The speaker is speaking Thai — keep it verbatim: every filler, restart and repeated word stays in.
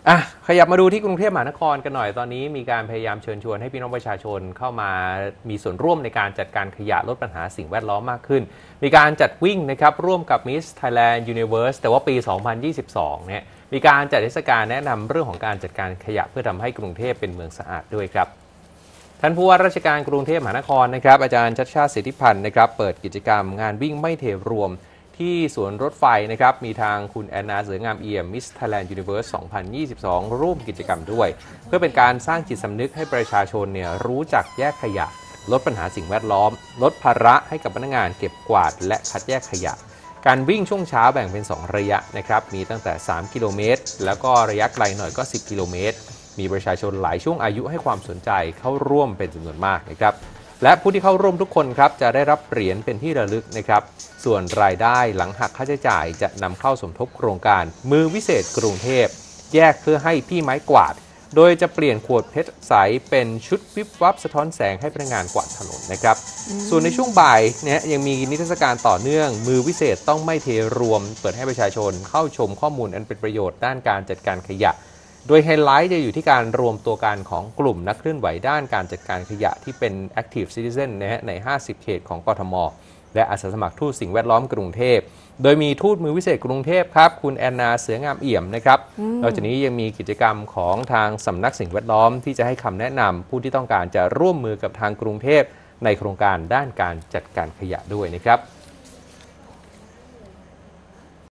อ่ะขยับมาดูที่กรุงเทพมหานครกันหน่อยตอนนี้มีการพยายามเชิญชวนให้พี่น้องประชาชนเข้ามามีส่วนร่วมในการจัดการขยะลดปัญหาสิ่งแวดล้อมมากขึ้นมีการจัดวิ่งนะครับร่วมกับ Miss Thailand Universe แต่ว่าปี สองพันยี่สิบสอง เนี่ยมีการจัดเทศกาลแนะนำเรื่องของการจัดการขยะเพื่อทำให้กรุงเทพเป็นเมืองสะอาดด้วยครับท่านผู้ว่าราชการกรุงเทพมหานครนะครับอาจารย์ชัชชาติ สิทธิพันธ์นะครับเปิดกิจกรรมงานวิ่งไม่เทรวมที่สวนรถไฟนะครับมีทางคุณแอนนาเสืองามเอี่ยม Miss Thailand Universe สองพันยี่สิบสอง ร่วมกิจกรรมด้วยเพื่อเป็นการสร้างจิตสำนึกให้ประชาชนเนี่ยรู้จักแยกขยะลดปัญหาสิ่งแวดล้อมลดภาระให้กับพนักงานเก็บกวาดและคัดแยกขยะการวิ่งช่วงเช้าแบ่งเป็นสองระยะนะครับมีตั้งแต่สามกิโลเมตรแล้วก็ระยะไกลหน่อยก็สิบกิโลเมตรมีประชาชนหลายช่วงอายุให้ความสนใจเข้าร่วมเป็นจำนวนมากนะครับและผู้ที่เข้าร่วมทุกคนครับจะได้รับเหรียญเป็นที่ระลึกนะครับส่วนรายได้หลังหักค่าใช้จ่ายจะนำเข้าสมทบโครงการมือวิเศษกรุงเทพแยกเพื่อให้พี่ไม้กวาดโดยจะเปลี่ยนขวดเพชรใสเป็นชุดวิบวับสะท้อนแสงให้พนักงานกวาดถนนนะครับส่วนในช่วงบ่ายเนี่ยยังมีนิทรรศการต่อเนื่องมือวิเศษต้องไม่เทรวมเปิดให้ประชาชนเข้าชมข้อมูลอันเป็นประโยชน์ด้านการจัดการขยะโดยไฮไลท์จะอยู่ที่การรวมตัวกันของกลุ่มนักเคลื่อนไหวด้านการจัดการขยะที่เป็น Active Citizen นะฮะในห้าสิบเขตของกทมและอาสาสมัครทูตสิ่งแวดล้อมกรุงเทพโดยมีทูตมือวิเศษกรุงเทพครับคุณแอนนาเสืองามเอี่ยมนะครับนอกจากนี้ยังมีกิจกรรมของทางสำนักสิ่งแวดล้อมที่จะให้คำแนะนำผู้ที่ต้องการจะร่วมมือกับทางกรุงเทพในโครงการด้านการจัดการขยะด้วยนะครับ